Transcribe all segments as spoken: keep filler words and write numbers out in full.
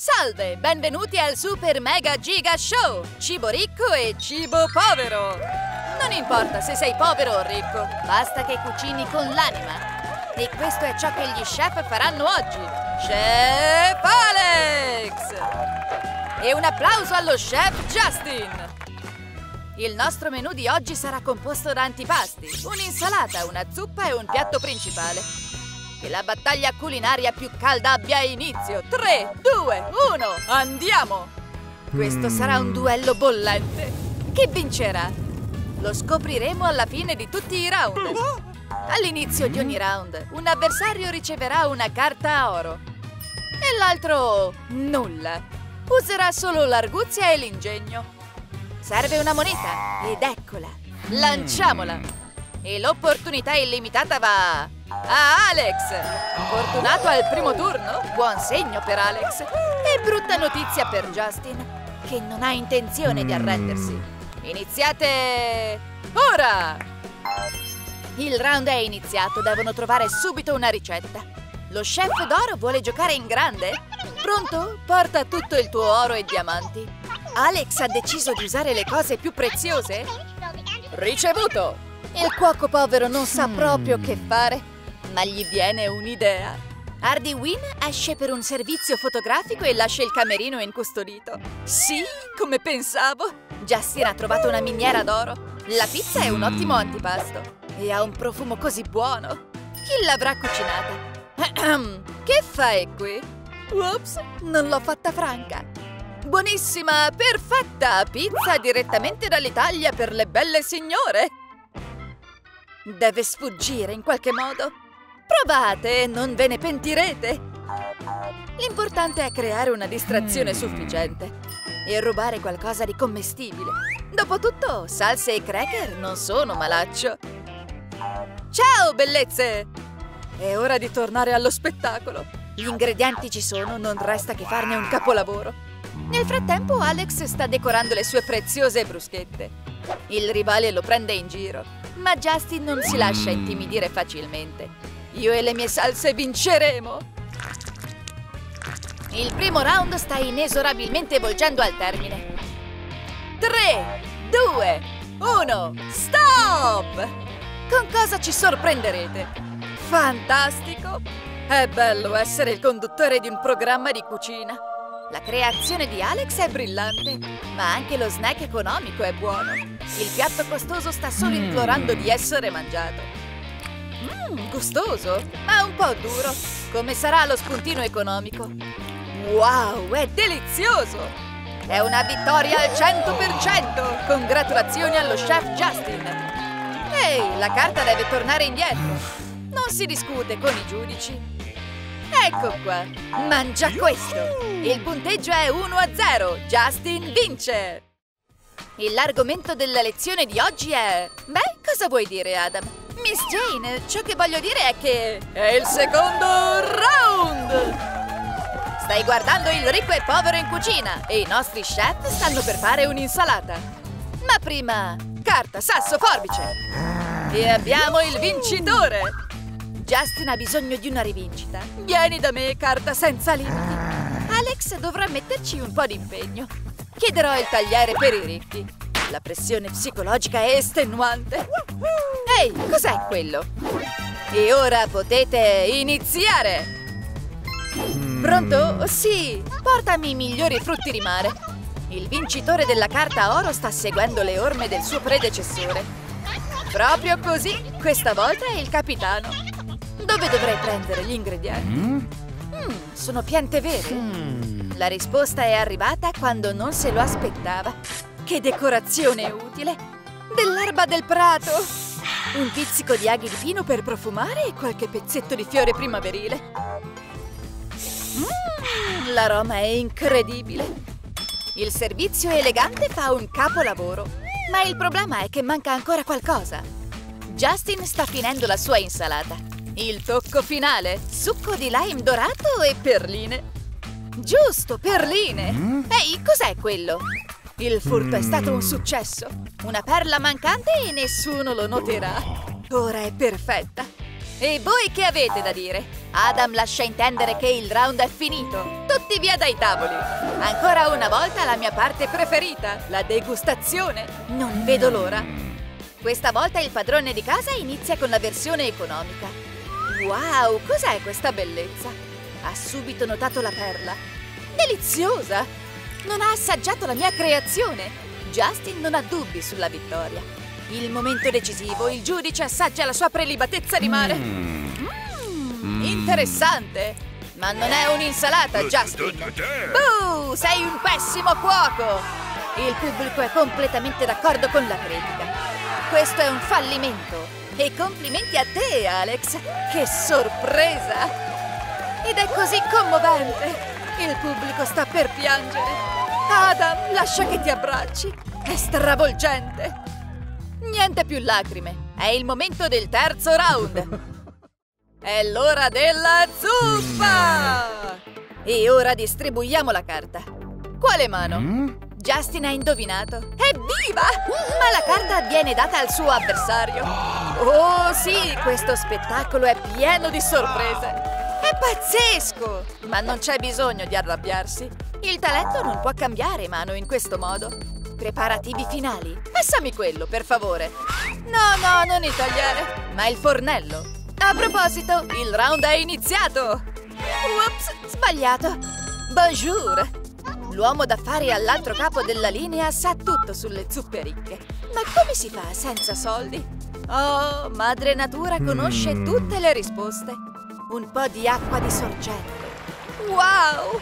Salve, benvenuti al Super Mega Giga Show! Cibo ricco e cibo povero! Non importa se sei povero o ricco, basta che cucini con l'anima. E questo è ciò che gli chef faranno oggi. Chef Alex! E un applauso allo chef Justin! Il nostro menù di oggi sarà composto da antipasti, un'insalata, una zuppa e un piatto principale. Che la battaglia culinaria più calda abbia inizio! tre, due, uno, andiamo! Questo sarà un duello bollente. Chi vincerà? Lo scopriremo alla fine di tutti i round. All'inizio di ogni round, un avversario riceverà una carta a oro e l'altro nulla. Userà solo l'arguzia e l'ingegno. Serve una moneta ed eccola. Lanciamola! E l'opportunità illimitata va a Alex! Fortunato al primo turno, buon segno per Alex. E brutta notizia per Justin, che non ha intenzione di arrendersi. Iniziate ora! Il round è iniziato, devono trovare subito una ricetta. Lo chef d'oro vuole giocare in grande? Pronto? Porta tutto il tuo oro e diamanti. Alex ha deciso di usare le cose più preziose? Ricevuto! Il cuoco povero non sa proprio che fare, ma gli viene un'idea. Hardy Win esce per un servizio fotografico e lascia il camerino incustodito. Sì, come pensavo. Justin ha trovato una miniera d'oro. La pizza è un ottimo antipasto e ha un profumo così buono. Chi l'avrà cucinata? Che fai qui? Ups, non l'ho fatta franca. Buonissima, perfetta! Pizza direttamente dall'Italia per le belle signore! Deve sfuggire in qualche modo. Provate, non ve ne pentirete. L'importante è creare una distrazione sufficiente e rubare qualcosa di commestibile. Dopotutto, salse e cracker non sono malaccio. Ciao, bellezze! È ora di tornare allo spettacolo. Gli ingredienti ci sono, non resta che farne un capolavoro. Nel frattempo, Alex sta decorando le sue preziose bruschette. Il rivale lo prende in giro, ma Justin non si lascia intimidire facilmente. Io e le mie salse vinceremo! Il primo round sta inesorabilmente volgendo al termine. tre, due, uno, stop! Con cosa ci sorprenderete? Fantastico! È bello essere il conduttore di un programma di cucina. La creazione di Alex è brillante, ma anche lo snack economico è buono. Il piatto costoso sta solo implorando di essere mangiato. Mmm, gustoso, ma un po' duro. Come sarà lo spuntino economico? Wow, è delizioso! È una vittoria al cento per cento! Congratulazioni allo chef Justin! Ehi, la carta deve tornare indietro. Non si discute con i giudici. Ecco qua, mangia questo! Il punteggio è uno a zero, Justin vince! L'argomento della lezione di oggi è... Beh, cosa vuoi dire, Adam? Miss Jane, ciò che voglio dire è che... È il secondo round! Stai guardando Il ricco e povero in cucina e i nostri chef stanno per fare un'insalata. Ma prima, carta, sasso, forbice! E abbiamo il vincitore! Justin ha bisogno di una rivincita. Vieni da me, carta senza limiti. Alex dovrà metterci un po' di impegno. Chiederò il tagliere per i ricchi. La pressione psicologica è estenuante. Ehi, cos'è quello? E ora potete iniziare! Pronto? Sì, portami i migliori frutti di mare. Il vincitore della carta oro sta seguendo le orme del suo predecessore. Proprio così, questa volta è il capitano. Dove dovrei prendere gli ingredienti? Mm, sono piante vere. Mm. La risposta è arrivata quando non se lo aspettava. Che decorazione utile! Dell'erba del prato! Un pizzico di aghi di pino per profumare e qualche pezzetto di fiore primaverile. Mm, l'aroma è incredibile! Il servizio elegante fa un capolavoro. Ma il problema è che manca ancora qualcosa. Justin sta finendo la sua insalata. Il tocco finale, succo di lime dorato e perline. Giusto, perline! Mm? Ehi, cos'è quello? Il furto mm. è stato un successo. Una perla mancante e nessuno lo noterà. Ora è perfetta. E voi che avete da dire? Adam lascia intendere che il round è finito. Tutti via dai tavoli. Ancora una volta la mia parte preferita, la degustazione. Non vedo l'ora. Questa volta il padrone di casa inizia con la versione economica. Wow, cos'è questa bellezza? Ha subito notato la perla. Deliziosa! Non ha assaggiato la mia creazione. Justin non ha dubbi sulla vittoria. Il momento decisivo, il giudice assaggia la sua prelibatezza di mare. Mm. Mm, interessante! Ma non è un'insalata, Justin! Buh! Sei un pessimo cuoco! Il pubblico è completamente d'accordo con la critica. Questo è un fallimento! E complimenti a te, Alex! Che sorpresa! Ed è così commovente! Il pubblico sta per piangere! Adam, lascia che ti abbracci! È stravolgente! Niente più lacrime! È il momento del terzo round! È l'ora della zuppa! E ora distribuiamo la carta. Quale mano? Mm? Justin ha indovinato. Evviva! Ma la carta viene data al suo avversario. Oh sì, questo spettacolo è pieno di sorprese. È pazzesco! Ma non c'è bisogno di arrabbiarsi. Il talento non può cambiare mano in questo modo. Preparativi finali. Passami quello, per favore. No, no, non il tagliere, ma il fornello. A proposito, il round è iniziato! Ups, sbagliato! Bonjour! L'uomo d'affari all'altro capo della linea sa tutto sulle zuppe ricche. Ma come si fa senza soldi? Oh, madre natura conosce mm. tutte le risposte. Un po' di acqua di sorgente. Wow!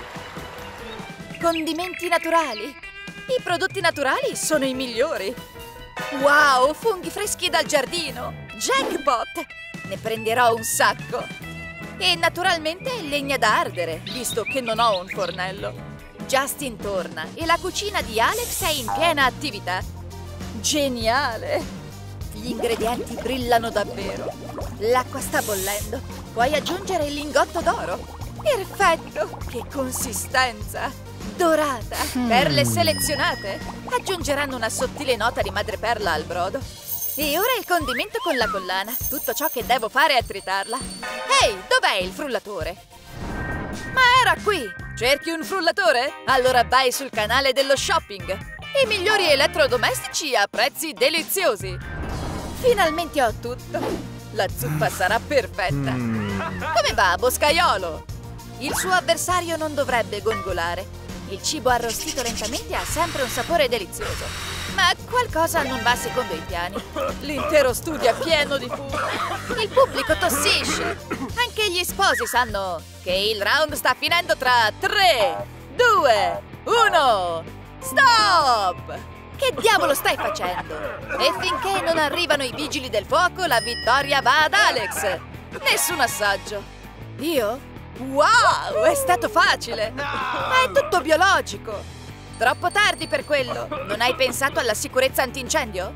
Condimenti naturali. I prodotti naturali sono i migliori. Wow, funghi freschi dal giardino. Jackpot! Ne prenderò un sacco. E naturalmente legna da ardere, visto che non ho un fornello. Justin torna e la cucina di Alex è in piena attività. Geniale! Gli ingredienti brillano davvero. L'acqua sta bollendo. Puoi aggiungere il lingotto d'oro. Perfetto! Che consistenza! Dorata! Mm. Perle selezionate aggiungeranno una sottile nota di madreperla al brodo. E ora il condimento con la collana. Tutto ciò che devo fare è tritarla. Ehi, dov'è il frullatore? Ma era qui! Cerchi un frullatore? Allora vai sul canale dello shopping. I migliori elettrodomestici a prezzi deliziosi. Finalmente ho tutto. La zuppa sarà perfetta. Come va, boscaiolo? Il suo avversario non dovrebbe gongolare. Il cibo arrostito lentamente ha sempre un sapore delizioso. Ma qualcosa non va secondo i piani. L'intero studio è pieno di fumo. Il pubblico tossisce. Anche gli sposi sanno che il round sta finendo tra tre, due, uno. Stop! Che diavolo stai facendo? E finché non arrivano i vigili del fuoco, la vittoria va ad Alex. Nessun assaggio. Io? Wow, è stato facile! Ma è tutto biologico! Troppo tardi per quello! Non hai pensato alla sicurezza antincendio?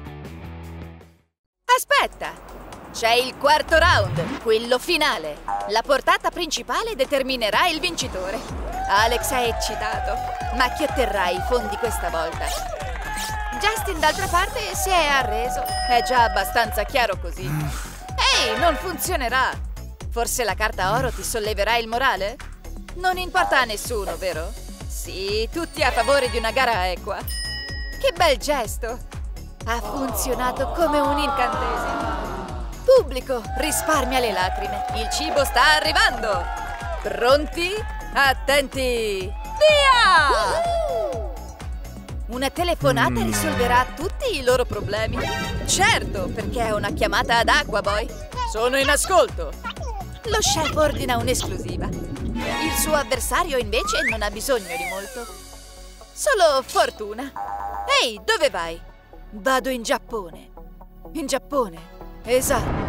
Aspetta! C'è il quarto round, quello finale! La portata principale determinerà il vincitore! Alex è eccitato, ma chi otterrà i fondi questa volta? Justin, d'altra parte, si è arreso. È già abbastanza chiaro così. Ehi, non funzionerà! Forse la carta oro ti solleverà il morale? Non importa a nessuno, vero? Sì, tutti a favore di una gara equa. Che bel gesto! Ha funzionato come un incantesimo. Pubblico, risparmia le lacrime. Il cibo sta arrivando. Pronti? Attenti! Via! Una telefonata risolverà tutti i loro problemi. Certo, perché è una chiamata ad Aquaboy. Sono in ascolto. Lo chef ordina un'esclusiva. Il suo avversario invece non ha bisogno di molto. Solo fortuna. Ehi, dove vai? Vado in Giappone. In Giappone, esatto.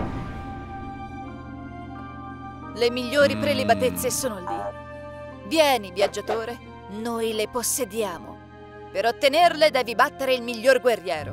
Le migliori prelibatezze sono lì. Vieni, viaggiatore, noi le possediamo. Per ottenerle devi battere il miglior guerriero.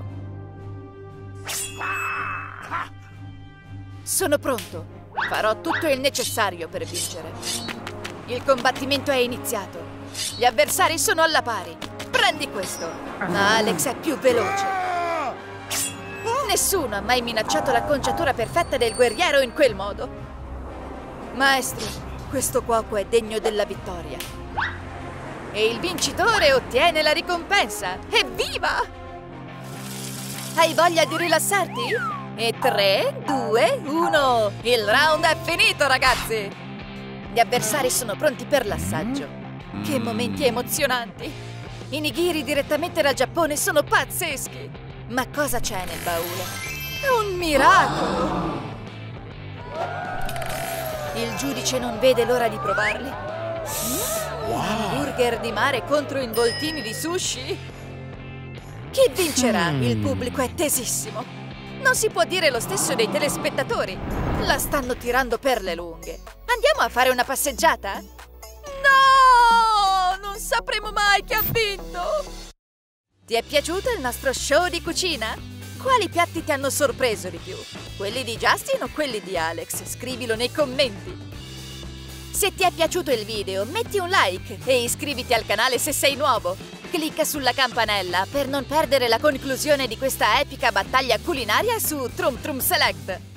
Sono pronto. Farò tutto il necessario per vincere. Il combattimento è iniziato. Gli avversari sono alla pari. Prendi questo. Ma Alex è più veloce. Nessuno ha mai minacciato l'acconciatura perfetta del guerriero in quel modo. Maestro, questo cuoco è degno della vittoria. E il vincitore ottiene la ricompensa. Evviva! Hai voglia di rilassarti? E tre, due, uno. Il round è finito, ragazzi! Gli avversari sono pronti per l'assaggio. Che momenti emozionanti! I nigiri direttamente dal Giappone sono pazzeschi! Ma cosa c'è nel baule? È un miracolo! Il giudice non vede l'ora di provarli. Wow. Hamburger di mare contro involtini di sushi? Chi vincerà? Mm. Il pubblico è tesissimo. Non si può dire lo stesso dei telespettatori. La stanno tirando per le lunghe. Andiamo a fare una passeggiata? No! Non sapremo mai chi ha vinto! Ti è piaciuto il nostro show di cucina? Quali piatti ti hanno sorpreso di più? Quelli di Justin o quelli di Alex? Scrivilo nei commenti! Se ti è piaciuto il video, metti un like e iscriviti al canale se sei nuovo. Clicca sulla campanella per non perdere la conclusione di questa epica battaglia culinaria su Trum Trum Select.